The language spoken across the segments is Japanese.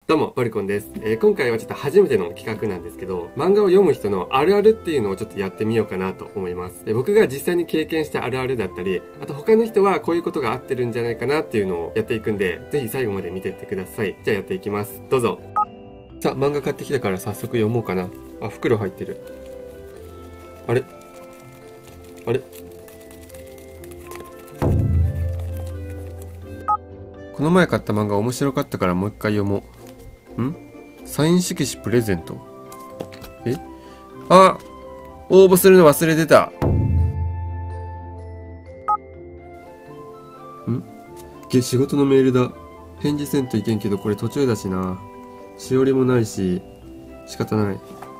どうも、バルコンです。今回はちょっと初めての企画なんですけど、漫画を読む人のあるあるっていうのをちょっとやってみようかなと思います。僕が実際に経験したあるあるだったり、あと他の人はこういうことが合ってるんじゃないかなっていうのをやっていくんで、ぜひ最後まで見てってください。じゃあやっていきます。どうぞ。さあ、漫画買ってきたから早速読もうかな。あ、袋入ってる。あれあれこの前買った漫画面白かったからもう一回読もう。サイン色紙プレゼント。あ、応募するの忘れてた。仕事のメールだ。返事せんといけんけどこれ途中だしな。しおりもないし、仕方ない。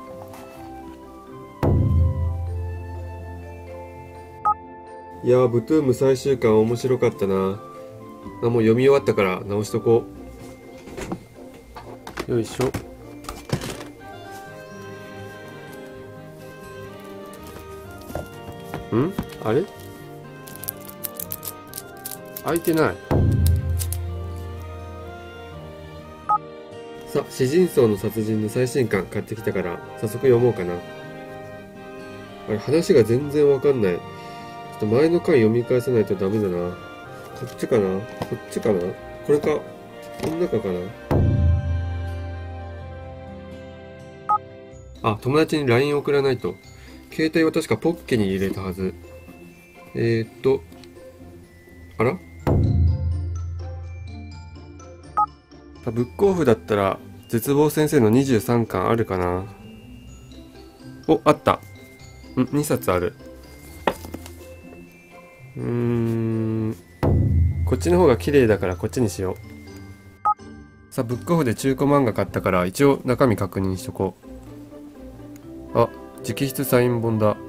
いやー、ブトゥーム最終巻面白かったな。もう読み終わったから直しとこう。よいしょ。あれ開いてない。さあ、詩人層の殺人の最新刊買ってきたから早速読もうかな。あれ、話が全然わかんない。ちょっと前の巻読み返さないとダメだな。こっちかな、こっちかな、これか、この中かな。あ、友達に LINE 送らないと。携帯は確かポッケに入れたはず。あら、ブックオフだったら絶望先生の23巻あるかな。お、あった。2冊ある。こっちの方が綺麗だからこっちにしよう。さあ、ブックオフで中古漫画買ったから一応中身確認しとこう。あ、直筆サイン本だ。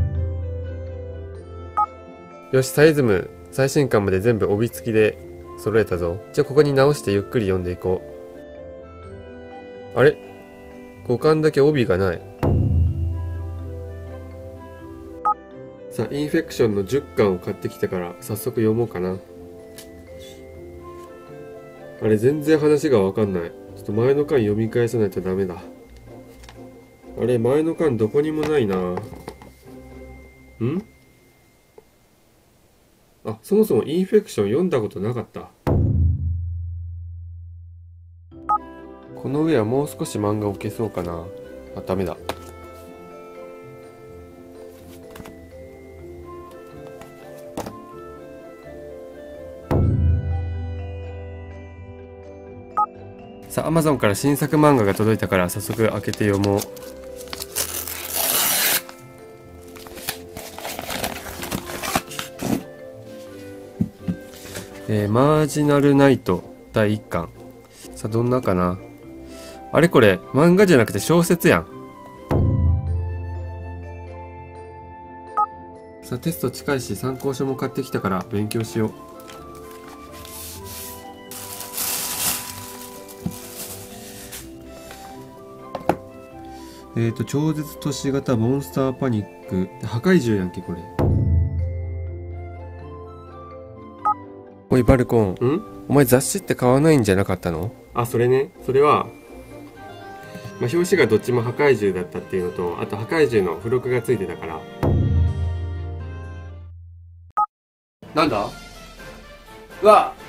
よし、サイズム最新刊まで全部帯付きで揃えたぞ。じゃあここに直してゆっくり読んでいこう。あれ、5巻だけ帯がない。さあ、インフェクションの10巻を買ってきたから早速読もうかな。あれ、全然話がわかんない。ちょっと前の巻読み返さないとダメだ。あれ、前の巻どこにもないな。あ、そもそもインフェクション読んだことなかった。この上はもう少し漫画置けそうかな。あ、ダメだ。さあ、Amazon から新作漫画が届いたから早速開けて読もう。マージナルナイト第1巻。さあ、どんなかな。あれ、これ漫画じゃなくて小説やん。さあ、テスト近いし参考書も買ってきたから勉強しよう。超絶都市型モンスターパニック。破壊獣やんけ、これ。おい、バルコン。お前雑誌って買わないんじゃなかったの？あ、それね。それは、表紙がどっちも破壊獣だったっていうのと、あと破壊獣の付録がついてたから。なんだ？うわ、